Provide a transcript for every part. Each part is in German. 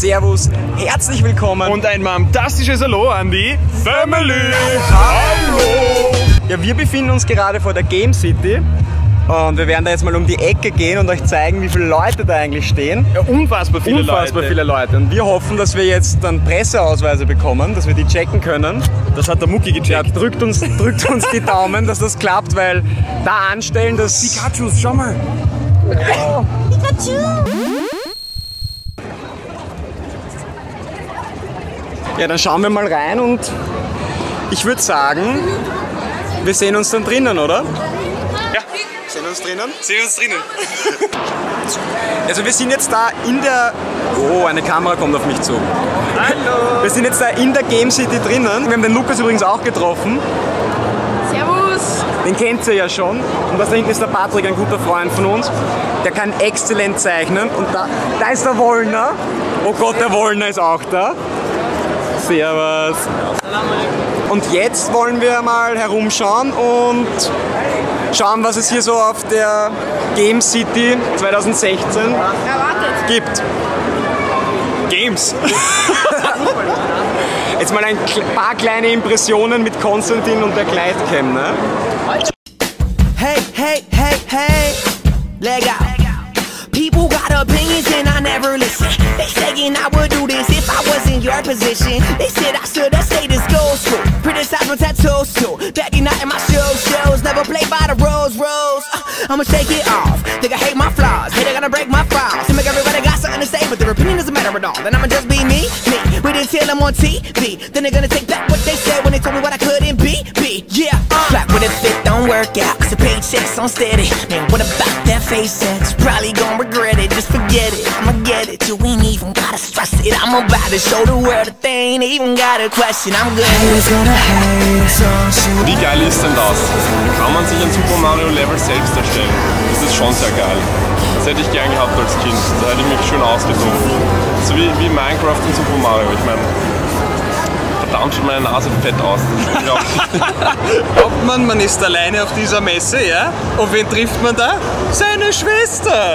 Servus, herzlich willkommen und ein fantastisches Hallo an die Family. Hallo! Ja, wir befinden uns gerade vor der Game City und wir werden da jetzt mal um die Ecke gehen und euch zeigen, wie viele Leute da eigentlich stehen. Ja, unfassbar viele Leute. Und wir hoffen, dass wir jetzt dann Presseausweise bekommen, dass wir die checken können. Das hat der Mucki gecheckt. Ja, drückt uns die Daumen, dass das klappt, weil da anstellen, das... Pikachus, schau mal! Oh. Pikachu! Ja, dann schauen wir mal rein und ich würde sagen, wir sehen uns dann drinnen, oder? Ja. Sehen wir uns drinnen? Sehen wir uns drinnen. Also wir sind jetzt da in der... Oh, eine Kamera kommt auf mich zu. Hallo! Wir sind jetzt da in der Game City drinnen. Wir haben den Lukas übrigens auch getroffen. Servus! Den kennt ihr ja schon. Und da hinten ist der Patrick, ein guter Freund von uns. Der kann exzellent zeichnen. Und da ist der Wollner. Oh Gott, der Wollner ist auch da. Servus. Und jetzt wollen wir mal herumschauen und schauen, was es hier so auf der Game City 2016 gibt. Games. Jetzt mal ein paar kleine Impressionen mit Konstantin und der Gleitcam, ne? Hey, hey, hey, hey, leg out. People got opinions and I never listen. They saying I would do this if I was in your position. They said I should have stayed in school. Criticize my tattoos too. Begging out in my shows. Never play by the rules. I'ma shake it off. Think I hate my flaws. Hate I gotta break my files. To make everybody got something to say, but their opinion doesn't matter at all. Then I'ma just be me. We didn't tell them on TV. Then they're gonna take back what they said when they told me what I couldn't be. Yeah, back with it fit don't work out. Cause the paychecks on steady. Man, what about that face sex? Probably gonna regret it. Just forget it. I'ma get it. You ain't even gotta stress it. I'm about to show the world that they ain't even got a question. I'm good. Wie geil ist denn das? Kann man sich ein Super Mario Level selbst erstellen? Das ist schon sehr geil. Das hätte ich gern gehabt als Kind. Da hätte ich mich schön ausgetobt. So wie Minecraft und Super Mario. Ich meine, verdammt schon meine Nase fett aus. Glaubt man ist alleine auf dieser Messe, ja? Und wen trifft man da? Seine Schwester!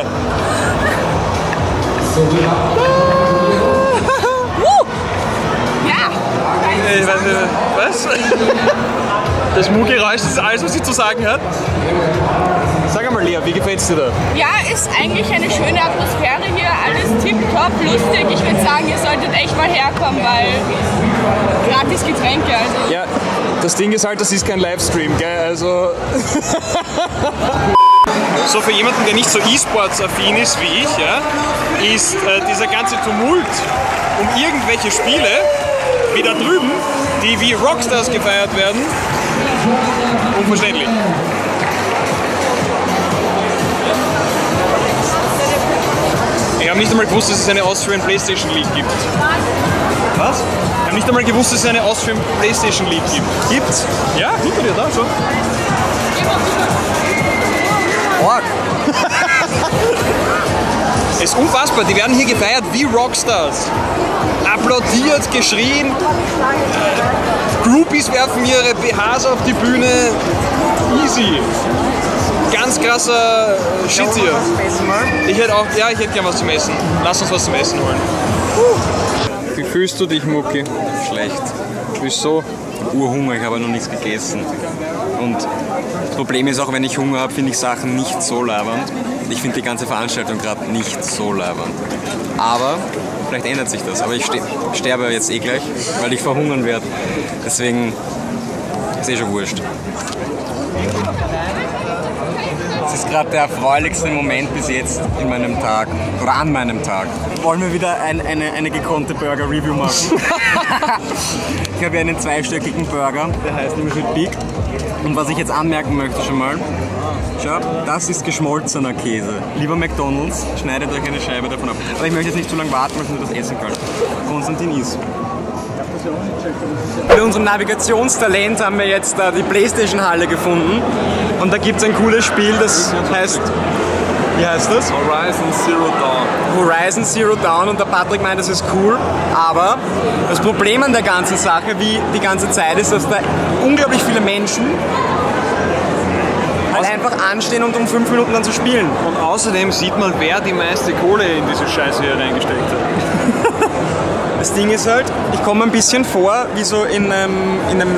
Ja! Ich weiß nicht, was? Das Mu-Geräusch ist alles, was sie zu sagen hat. Sag einmal, Lea, wie gefällt's dir da? Ja, ist eigentlich eine schöne Atmosphäre hier, alles tipptopp, lustig. Ich würde sagen, ihr solltet echt mal herkommen, weil gratis Getränke, also. Ja, das Ding ist halt, das ist kein Livestream, gell? Also. So, für jemanden, der nicht so E-Sports-affin ist wie ich, ja, ist dieser ganze Tumult um irgendwelche Spiele, wie da drüben, die wie Rockstars gefeiert werden, unverständlich. Ich habe nicht einmal gewusst, dass es eine Austrian PlayStation League gibt. Was? Ich habe nicht einmal gewusst, dass es eine Austrian PlayStation League gibt. Gibt's? Ja, hinter dir da, so. Org. Es ist unfassbar, die werden hier gefeiert wie Rockstars. Applaudiert, geschrien. Groupies werfen ihre BHs auf die Bühne. Easy. Ganz krasser Shit hier. Ich hätte gern was zum Essen. Lass uns was zum Essen holen. Wie fühlst du dich, Mucki? Schlecht. Wieso? Urhunger, ich habe noch nichts gegessen. Und das Problem ist auch, wenn ich Hunger habe, finde ich Sachen nicht so labernd. Ich finde die ganze Veranstaltung gerade nicht so labernd. Aber vielleicht ändert sich das. Aber ich sterbe jetzt eh gleich, weil ich verhungern werde. Deswegen ist eh schon wurscht. Es ist gerade der erfreulichste Moment bis jetzt in meinem Tag. Oder an meinem Tag. Wollen wir wieder eine gekonnte Burger-Review machen? Ich habe hier einen zweistöckigen Burger, der heißt nämlich mit Big. Und was ich jetzt anmerken möchte schon mal, schau, das ist geschmolzener Käse. Lieber McDonald's, schneidet euch eine Scheibe davon ab. Aber ich möchte jetzt nicht zu lange warten, weil ich das essen kann. Konstantin isst. Bei unserem Navigationstalent haben wir jetzt die PlayStation-Halle gefunden. Und da gibt es ein cooles Spiel, das heißt... Wie heißt das? Horizon Zero Dawn. Horizon Zero Dawn, und der Patrick meint, das ist cool, aber das Problem an der ganzen Sache, wie die ganze Zeit, ist, dass da unglaublich viele Menschen halt einfach anstehen und um 5 Minuten dann zu spielen. Und außerdem sieht man, wer die meiste Kohle in diese Scheiße hier reingesteckt hat. Das Ding ist halt, ich komme ein bisschen vor wie so in einem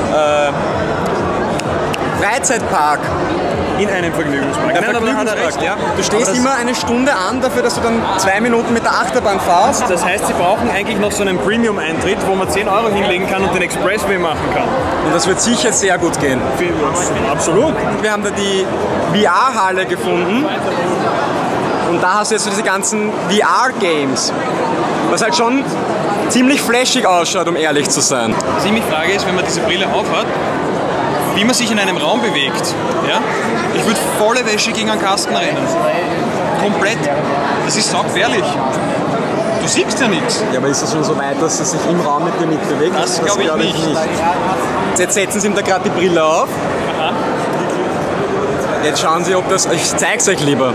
Freizeitpark. In einem Vergnügungspark. Der Vergnügungspark, ja. Du stehst immer eine Stunde an dafür, dass du dann 2 Minuten mit der Achterbahn fahrst. Das heißt, sie brauchen eigentlich noch so einen Premium-Eintritt, wo man 10 € hinlegen kann und den Expressway machen kann. Und das wird sicher sehr gut gehen. Absolut. Wir haben da die VR-Halle gefunden. Und da hast du jetzt so diese ganzen VR-Games. Was halt schon ziemlich flashig ausschaut, um ehrlich zu sein. Was ich mich frage ist, wenn man diese Brille aufhat, wie man sich in einem Raum bewegt. Ja? Ich würde volle Wäsche gegen einen Kasten rennen. Komplett. Das ist saugefährlich. Du siehst ja nichts. Ja, aber ist es schon so weit, dass es sich im Raum mit dir mitbewegt? Das glaube ich nicht. Jetzt setzen sie ihm da gerade die Brille auf. Aha. Jetzt schauen sie, ob das... Ich zeig's euch lieber.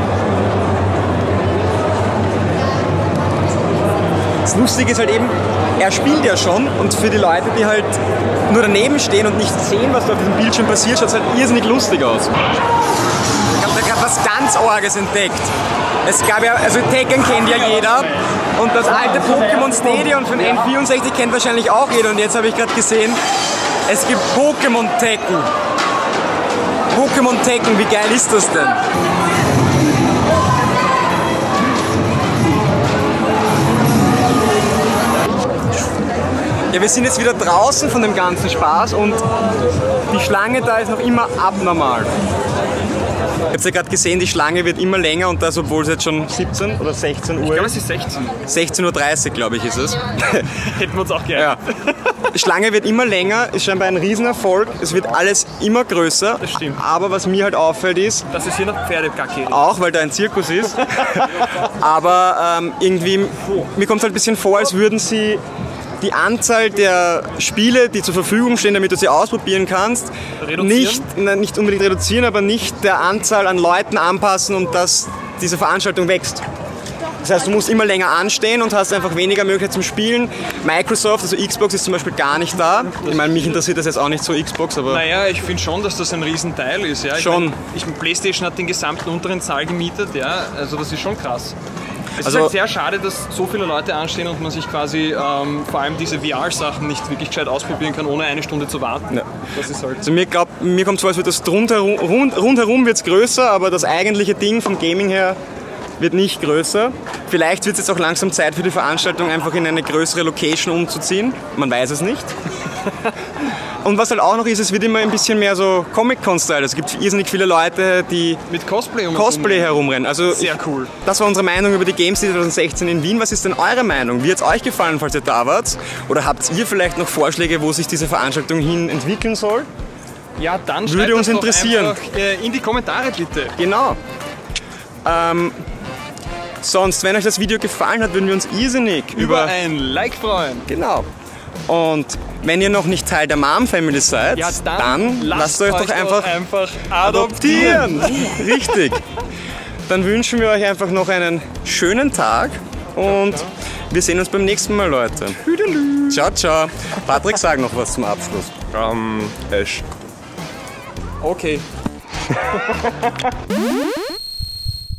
Das Lustige ist halt eben, er spielt ja schon und für die Leute, die halt nur daneben stehen und nicht sehen, was da auf diesem Bildschirm passiert, schaut es halt irrsinnig lustig aus. Ich habe da gerade was ganz Arges entdeckt. Es gab ja, also Tekken kennt ja jeder und das alte Pokémon Stadion von N64 kennt wahrscheinlich auch jeder und jetzt habe ich gerade gesehen, es gibt Pokémon Tekken. Pokémon Tekken, wie geil ist das denn? Ja, wir sind jetzt wieder draußen von dem ganzen Spaß und die Schlange da ist noch immer abnormal. Ihr habt ja gerade gesehen, die Schlange wird immer länger und das, obwohl es jetzt schon 17 oder 16 Uhr ist. Ich glaube, es ist 16. 16:30 Uhr, glaube ich, ist es. Hätten wir uns auch gerne. Ja. Die Schlange wird immer länger, ist scheinbar ein Riesenerfolg. Es wird alles immer größer. Das stimmt. Aber was mir halt auffällt ist... Dass es hier noch Pferdekacke gibt. Auch, weil da ein Zirkus ist. Aber irgendwie, mir kommt es halt ein bisschen vor, als würden sie die Anzahl der Spiele, die zur Verfügung stehen, damit du sie ausprobieren kannst, nicht unbedingt reduzieren, aber nicht der Anzahl an Leuten anpassen und dass diese Veranstaltung wächst. Das heißt, du musst immer länger anstehen und hast einfach weniger Möglichkeit zum Spielen. Microsoft, also Xbox, ist zum Beispiel gar nicht da. Ich meine, mich interessiert das jetzt auch nicht so, Xbox, aber... Naja, ich finde schon, dass das ein Riesenteil ist. Ja? Schon. PlayStation hat den gesamten unteren Saal gemietet, ja? Also das ist schon krass. Es Also, ist halt sehr schade, dass so viele Leute anstehen und man sich quasi vor allem diese VR-Sachen nicht wirklich gescheit ausprobieren kann, ohne eine Stunde zu warten. Ja. Das ist halt also mir kommt es vor, als wird das rundherum wird's größer, aber das eigentliche Ding vom Gaming her wird nicht größer. Vielleicht wird es jetzt auch langsam Zeit für die Veranstaltung, einfach in eine größere Location umzuziehen. Man weiß es nicht. Und was halt auch noch ist, es wird immer ein bisschen mehr so Comic-Con-Style. Es gibt irrsinnig viele Leute, die mit Cosplay herumrennen. Also sehr cool. Das war unsere Meinung über die Games 2016 in Wien. Was ist denn eure Meinung? Wie hat es euch gefallen, falls ihr da wart? Oder habt ihr vielleicht noch Vorschläge, wo sich diese Veranstaltung hin entwickeln soll? Ja, dann würde uns interessieren. Einfach, in die Kommentare bitte. Genau. Sonst, wenn euch das Video gefallen hat, würden wir uns irrsinnig über ein Like freuen. Genau. Und wenn ihr noch nicht Teil der Mom Family seid, ja, dann lasst euch doch einfach adoptieren. Richtig. Dann wünschen wir euch einfach noch einen schönen Tag und wir sehen uns beim nächsten Mal, Leute. Ciao, ciao. Patrick, sag noch was zum Abschluss. Ash. Okay.